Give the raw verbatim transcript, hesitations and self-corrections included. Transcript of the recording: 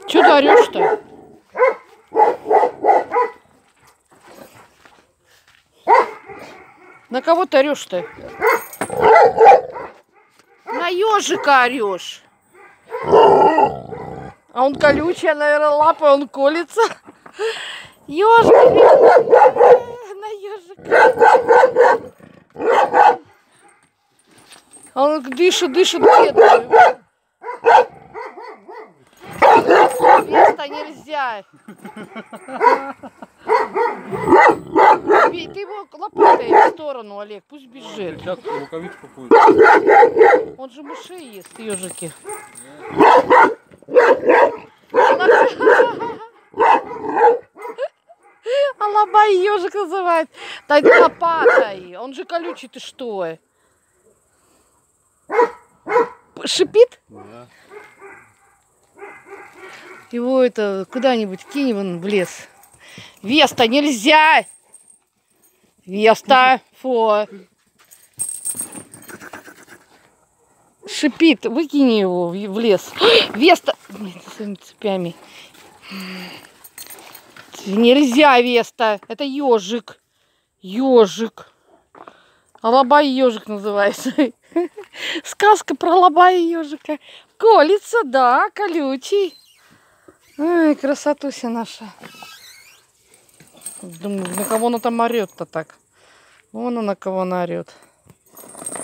Чё ты орёшь-то? На кого ты орёшь-то? На ежика орёшь. А он колючий, наверное, лапой он колется. Ежик, на ежика. А он дышит, дышит, бедный. Вес-то нельзя. Ты его лопатой в сторону, Олег, пусть бежит. Сейчас рукавичку будет. Он же мышей ест, ежики. Алабай ежик называет. Дай лопатой. Он же колючий, ты что? Шипит? Да. Его это куда-нибудь кинь вон в лес. Веста, нельзя! Веста, фу. Шипит, выкини его в лес. Веста! С своими цепями. Нельзя, Веста. Это ежик. Ежик. Алабай ежик называется. Сказка про алабая ежика. Колется, да, колючий. Ай, красотуся наша. Думаю, на кого она там орет-то так? Вон она на кого она орет.